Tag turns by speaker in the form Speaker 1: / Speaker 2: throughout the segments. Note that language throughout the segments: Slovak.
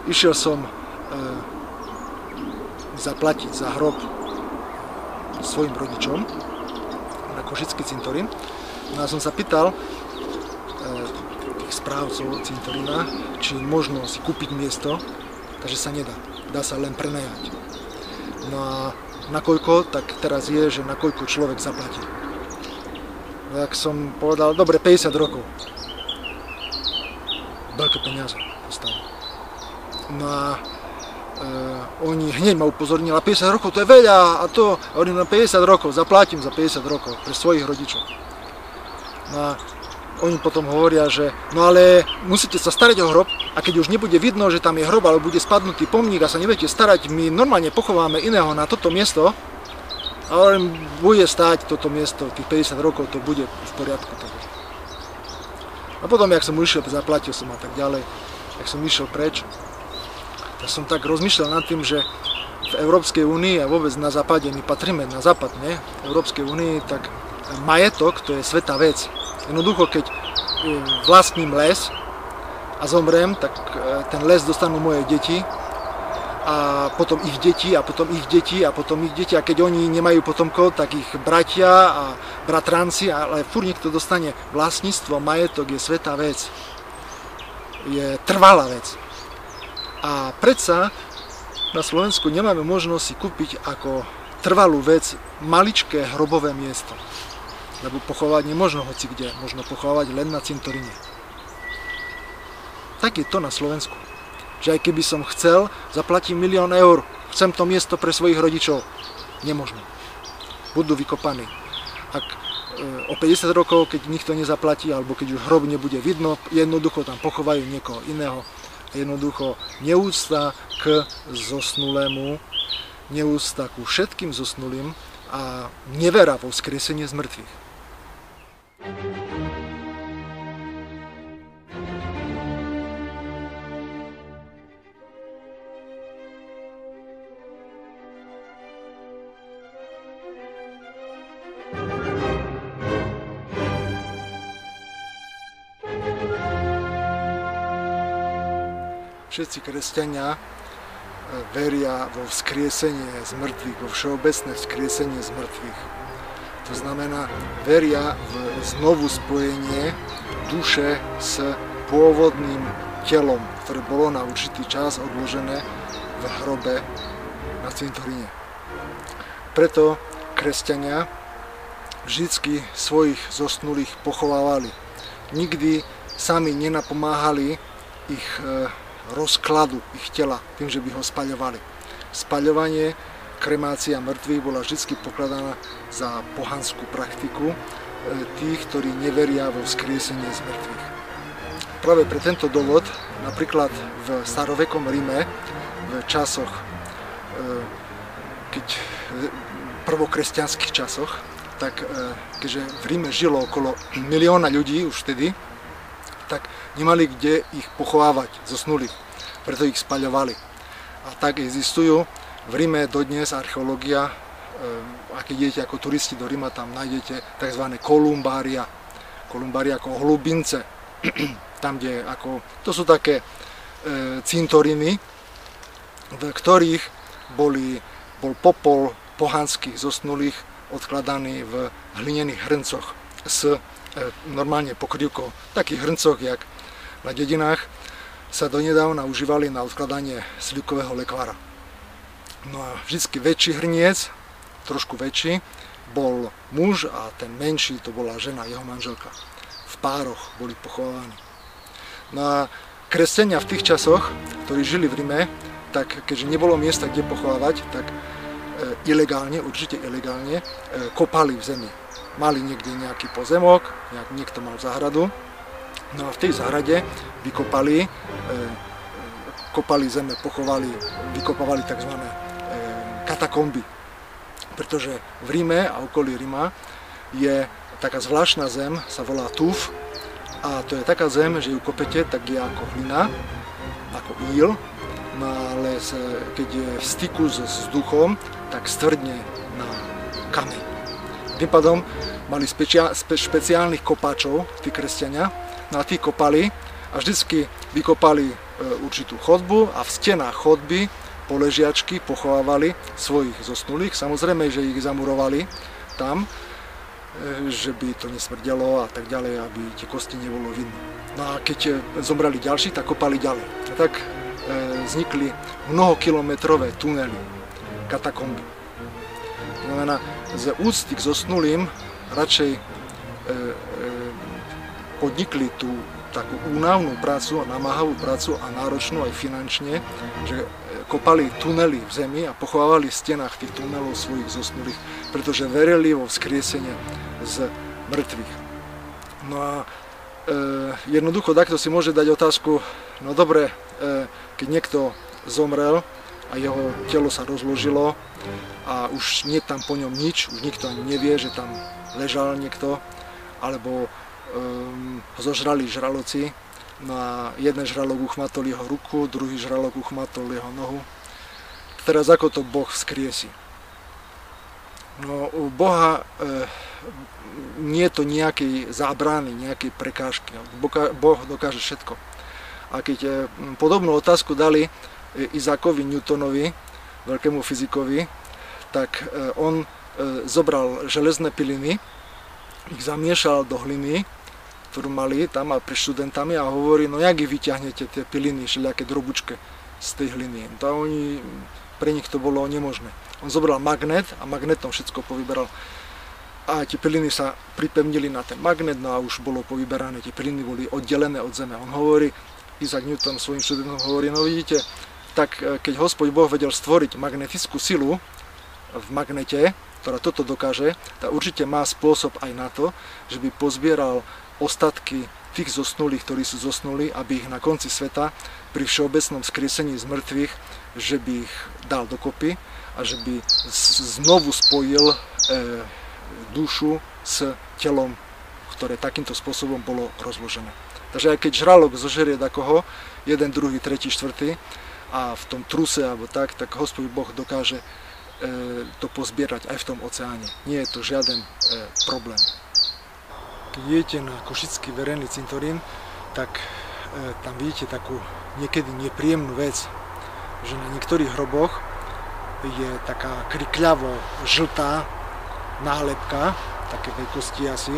Speaker 1: išiel som zaplatiť za hrob svojim rodičom na Košický cintorín. No a som sa pýtal tých správcov cintorína, či možno si kúpiť miesto, takže sa nedá. Dá sa len prenajať. No a nakoľko, tak teraz je, že nakoľko človek zaplatí. Tak som povedal, dobre, 50 rokov. Veľké peniaze dostali. No a oni hneď ma upozornili, 50 rokov to je veľa a to, oni na 50 rokov, zaplatím za 50 rokov pre svojich rodičov. No a oni potom hovoria, že no ale musíte sa starať o hrob a keď už nebude vidno, že tam je hrob, ale bude spadnutý pomník a sa nebudete starať, my normálne pochováme iného na toto miesto, ale bude stáť toto miesto, tých 50 rokov to bude v poriadku. A potom, jak som išiel, zaplatil som a tak ďalej, jak som išiel preč, tak som tak rozmýšľal nad tým, že v Európskej únii a vôbec na západe, my patríme na západ, ne? V Európskej únii, tak majetok to je svätá vec. Jednoducho, keď vlastním les a zomrem, tak ten les dostanú moje deti a potom ich deti a potom ich deti a potom ich deti a keď oni nemajú potomkov, tak ich bratia a bratranci, ale furt niekto dostane vlastníctvo, majetok je svätá vec, je trvalá vec. A predsa na Slovensku nemáme možnosť si kúpiť ako trvalú vec maličké hrobové miesto. Lebo pochovať nemožno hoci kde, možno pochovať len na cintoríne. Tak je to na Slovensku. Že aj keby som chcel, zaplatím 1 000 000 eur, chcem to miesto pre svojich rodičov. Nemožno. Budú vykopaní. Ak o 50 rokov, keď nikto nezaplatí, alebo keď už hrob nebude vidno, jednoducho tam pochovajú niekoho iného. Jednoducho neúcta k zosnulému, neúcta ku všetkým zosnulým a nevera vo vzkriesenie z mŕtvych. Všetci kresťania veria vo vzkriesenie z mŕtvych, vo všeobecné vzkriesenie z mŕtvych. To znamená, veria v znovu spojenie duše s pôvodným telom, ktoré bolo na určitý čas odložené v hrobe na cintoríne. Preto kresťania vždycky svojich zosnulých pochovávali. Nikdy sami nenapomáhali ich rozkladu ich tela tým, že by ho spaľovali. Spaľovanie, kremácia mŕtvych bola vždy pokladaná za pohanskú praktiku tých, ktorí neveria vo vzkriesenie z mŕtvych. Práve pre tento dôvod, napríklad v starovekom Ríme, v časoch, keď prvokresťanských časoch, tak keďže v Ríme žilo okolo 1 000 000 ľudí už vtedy, tak nemali kde ich pochovávať zosnulých, preto ich spaľovali. A tak existujú v Ríme dodnes archeológia, a keď idete ako turisti do Ríma, tam nájdete tzv. Kolumbária. Kolumbária ako hlubince. Tam, kde ako, to sú také cintoriny, v ktorých bol popol pohanských zosnulých odkladaný v hlinených hrncoch s normálne pokrývkou. Takých hrncoch, jak na dedinách, sa donedávna užívali na odkladanie slivkového lekvára. No a vždycky väčší hrniec, trošku väčší, bol muž a ten menší to bola žena, jeho manželka. V pároch boli pochovávaní. No a kresťania v tých časoch, ktorí žili v Ríme, tak keďže nebolo miesta, kde pochovávať, tak ilegálne, určite ilegálne, kopali v zemi. Mali niekde nejaký pozemok, niekto mal záhradu, no a v tej záhrade vykopali zeme, pochovali, vykopávali tzv. Katakomby. Pretože v Ríme a okolí Ríma je taká zvláštna zem, sa volá tuf, a to je taká zem, že ju kopete, tak je ako hlina, ako íl, no ale keď je v styku s vzduchom, tak stvrdne na kameň. Tým pádom mali špeciálnych kopáčov, tí kresťania, no a tí kopali a vždycky vykopali určitú chodbu a v stenách chodby poležiačky pochovávali svojich zosnulých. Samozrejme, že ich zamurovali tam, že by to nesmrdelo a tak ďalej, aby tie kosti nebolo vidno. No a keď zomreli ďalší, tak kopali ďalej. A tak vznikli mnohokilometrové tunely, katakomby. To znamená, z úcty k zosnulým radšej podnikli tú takú únavnú prácu, namáhavú prácu a náročnú aj finančne, že kopali tunely v zemi a pochovávali v stenách tých tunelov svojich zosnulých, pretože verili vo vzkriesenie z mŕtvych. No a jednoducho takto si môže dať otázku, no dobre, keď niekto zomrel a jeho telo sa rozložilo a už nie tam po ňom nič, už nikto ani nevie, že tam ležal niekto, alebo ho zožrali žraloci. No a jeden žralok uchmatol jeho ruku, druhý žralok uchmatol jeho nohu. Teraz ako to Boh vzkriesi? No u Boha nie je to nejakej zábrany, nejakej prekážky. Boh dokáže všetko. A keď podobnú otázku dali Isaacovi Newtonovi, veľkému fyzikovi, tak on zobral železné piliny, ich zamiešal do hliny, ktorú mali tam a pre študentami a hovorí, no jak ich vyťahnete tie piliny, všelijaké drobučke z tej hliny. To pre nich to bolo nemožné. On zobral magnet a magnetom všetko povyberal. A tie piliny sa pripevnili na ten magnet, no a už bolo povyberané, tie piliny boli oddelené od zeme. On hovorí, Isaac Newton svojim študentom hovorí, no vidíte, tak keď Hospod Boh vedel stvoriť magnetickú silu v magnete, ktorá toto dokáže, tak určite má spôsob aj na to, že by pozbieral ostatky tých zosnulých, ktorí sú zosnuli, aby ich na konci sveta pri všeobecnom skriesení z mŕtvych, že by ich dal dokopy a že by znovu spojil dušu s telom, ktoré takýmto spôsobom bolo rozložené. Takže aj keď žralok zožerie takoho, jeden, druhý, tretí, štvrtý a v tom truse alebo tak Hospod Boh dokáže to pozbierať aj v tom oceáne. Nie je to žiaden problém. Keď idete na Košický verejný cintorín, tak tam vidíte takú niekedy nepríjemnú vec, že na niektorých hroboch je taká krikľavo žltá nálepka, také veľkosti asi,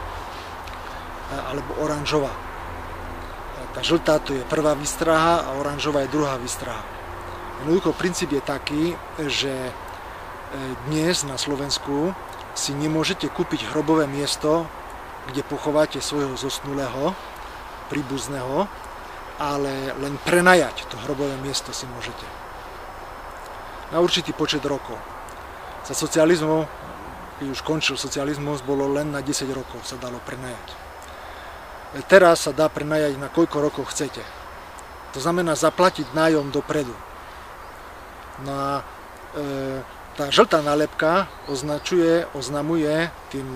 Speaker 1: alebo oranžová. Tá žltá to je prvá výstraha a oranžová je druhá výstraha. Jednoducho princíp je taký, že dnes na Slovensku si nemôžete kúpiť hrobové miesto, kde pochováte svojho zosnulého, príbuzného, ale len prenajať to hrobové miesto si môžete. Na určitý počet rokov. Za socializmu, keď už končil socializmus, bolo len na 10 rokov sa dalo prenajať. Teraz sa dá prenajať na koľko rokov chcete. To znamená zaplatiť nájom dopredu. No a tá žltá nálepka oznamuje tým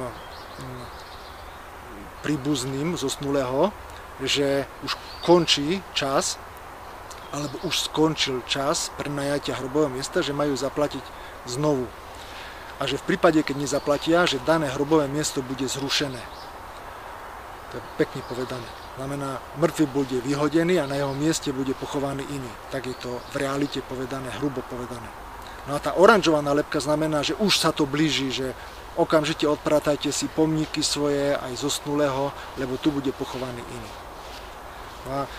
Speaker 1: príbuzným zosnulého, že už končí čas, alebo už skončil čas prenajatia hrobového miesta, že majú zaplatiť znovu. A že v prípade, keď nezaplatia, že dané hrobové miesto bude zrušené. To je pekne povedané. Znamená, mŕtvy bude vyhodený a na jeho mieste bude pochovaný iný. Tak je to v realite povedané, hrubo povedané. No a tá oranžová nálepka znamená, že už sa to blíži, že okamžite odpratajte si pomníky svoje aj zosnulého, lebo tu bude pochovaný iný. No a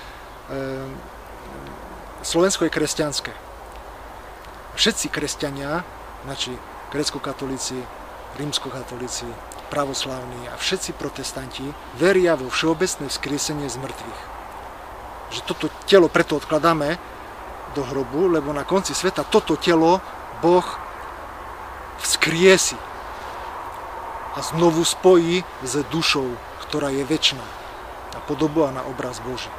Speaker 1: Slovensko je kresťanské. Všetci kresťania, znači gréckokatolíci, rímskokatolíci, pravoslávni a všetci protestanti veria vo všeobecné vzkriesenie z mŕtvych. Že toto telo preto odkladáme do hrobu, lebo na konci sveta toto telo Boh vzkriesi a znovu spojí s dušou, ktorá je večná, na podobu a na obraz Boží.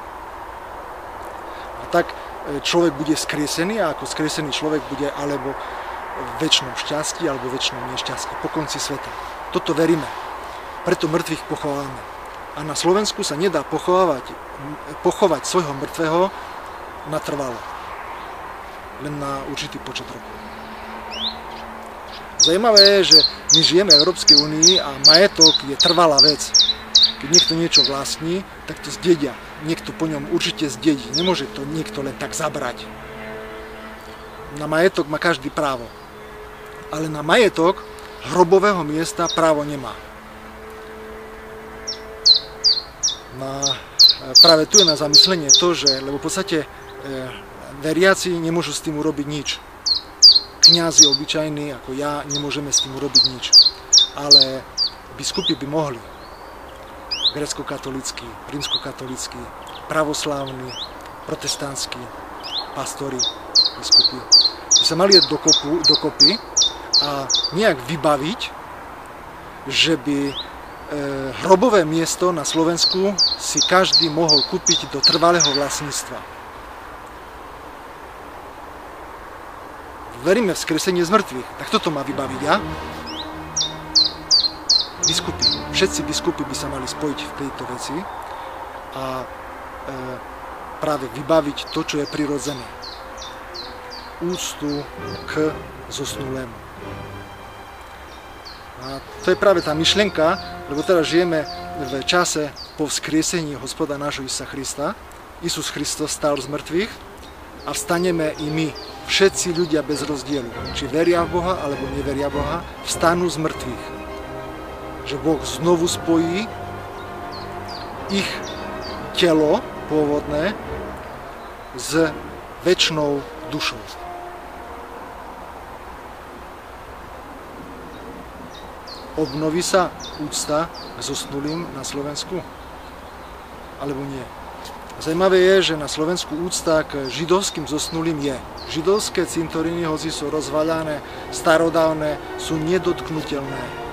Speaker 1: A tak človek bude vzkriesený a ako vzkriesený človek bude alebo v večnom šťastí alebo v večnom nešťastí po konci sveta. Toto veríme. Preto mŕtvych pochováme. A na Slovensku sa nedá pochovať svojho mŕtvého natrvalo. Len na určitý počet rokov. Zajímavé je, že my žijeme v Európskej únii a majetok je trvalá vec. Keď niekto niečo vlastní, tak to zdedia. niekto po ňom určite zdedí. Nemôže to niekto len tak zabrať. Na majetok má každý právo. Ale na majetok hrobového miesta právo nemá. Práve tu je na zamyslenie to, že, lebo v podstate veriaci nemôžu s tým urobiť nič. Kňazi obyčajní ako ja nemôžeme s tým urobiť nič. Ale biskupy by mohli. Grécko-katolícky, rímsko-katolícky, pravoslávni, protestantskí, pastori, biskupy by sa mali jať dokopy a nejak vybaviť, že by hrobové miesto na Slovensku si každý mohol kúpiť do trvalého vlastníctva. Veríme v vzkriesenie z mŕtvych, tak toto má vybaviť ja? Biskupy, všetci biskupy by sa mali spojiť v tejto veci a práve vybaviť to, čo je prirodzené. Úctu k zosnulému. A to je práve tá myšlienka, lebo teraz žijeme v čase po vzkriesení Hospoda nášho Isusa Krista. Isus Kristus stál z mŕtvych a vstaneme i my, všetci ľudia bez rozdielu, či veria v Boha alebo neveria v Boha, vstanú z mŕtvych. Že Boh znovu spojí ich telo pôvodné s večnou dušou. Obnoví sa úcta k zosnulým na Slovensku? Alebo nie? Zajímavé je, že na Slovensku úcta k židovským zosnulým je. Židovské cintoríny, hoci sú rozvaľané, starodávne, sú nedotknutelné.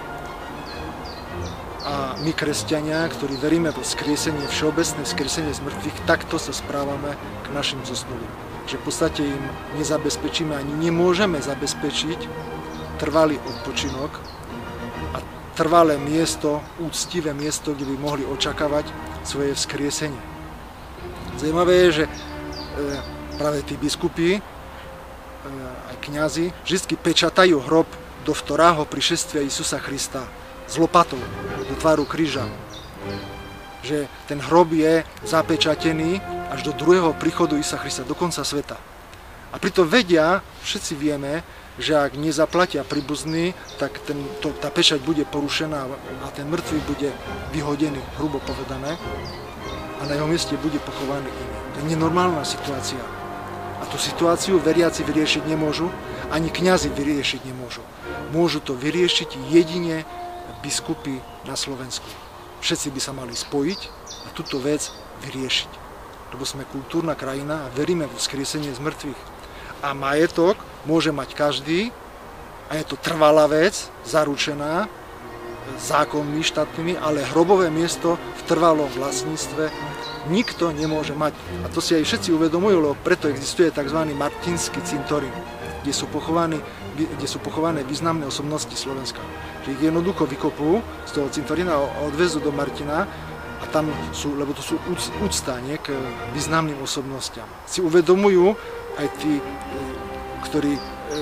Speaker 1: A my, kresťania, ktorí veríme vo vzkriesenie, všeobecné vzkriesenie z mŕtvych, takto sa správame k našim zosnulým. Že v podstate im nezabezpečíme, ani nemôžeme zabezpečiť trvalý odpočinok a trvalé miesto, úctivé miesto, kde by mohli očakávať svoje vzkriesenie. Zajímavé je, že práve tí biskupy, aj kňazi, vždy pečatajú hrob do vtorého prišestvia Isusa Krista s lopatou do tváru kríža. Že ten hrob je zapečatený až do druhého príchodu Isusa Krista, do konca sveta. A pritom vedia, všetci vieme, že ak nezaplatia príbuzní, tak tá pečať bude porušená a ten mŕtvy bude vyhodený, hrubo povedané, a na jeho mieste bude pochovaný iný. To je nenormálna situácia. A tú situáciu veriaci vyriešiť nemôžu, ani kňazi vyriešiť nemôžu. Môžu to vyriešiť jedine biskupy na Slovensku. Všetci by sa mali spojiť a túto vec vyriešiť. Lebo sme kultúrna krajina a veríme vo vzkriesenie z mŕtvych. A majetok môže mať každý a je to trvalá vec, zaručená zákonmi štátnymi, ale hrobové miesto v trvalom vlastníctve nikto nemôže mať. A to si aj všetci uvedomujú, lebo preto existuje tzv. Martinský cintorín, kde sú pochované významné osobnosti Slovenska. Že ich jednoducho vykopú z toho cintorína a odvezú do Martina a tam sú, lebo to sú úctanie k významným osobnostiam. Si uvedomujú aj tí, ktorí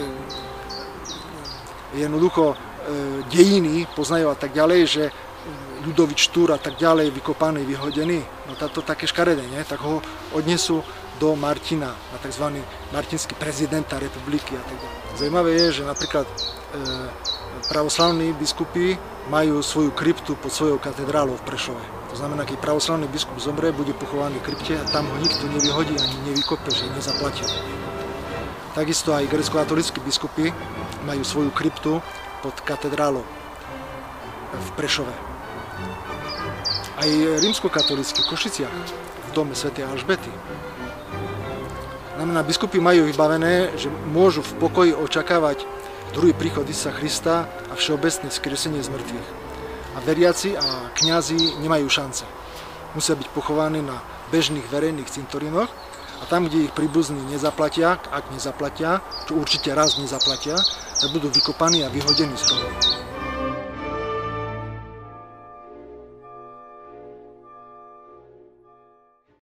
Speaker 1: jednoducho dejiny poznajú a tak ďalej, že Ľudovič Štúr a tak ďalej vykopaný, vyhodený, no táto také škaredé, nie? Tak ho odnesú do Martina, na tzv. Martinský prezidenta republiky a tak ďalej. Zajímavé je, že napríklad pravoslavní biskupy majú svoju kryptu pod svojou katedrálou v Prešove. To znamená, keď pravoslavný biskup zomrie, bude pochovaný v krypte a tam ho nikto nevyhodí ani nevykope, že nezaplatil. Takisto aj grécko-katolícki biskupy majú svoju kryptu pod katedrálou v Prešove. Aj rímsko-katolícki v Košiciach, v dome svätej Alžbety. Znamená, biskupy majú vybavené, že môžu v pokoji očakávať druhý príchod Isusa Krista a všeobecné vzkriesenie z mŕtvych. A veriaci a kňazi nemajú šance. Musia byť pochovaní na bežných verejných cintorínoch a tam, kde ich príbuzní nezaplatia, ak nezaplatia, čo určite raz nezaplatia, tak budú vykopaní a vyhodení z hrobu.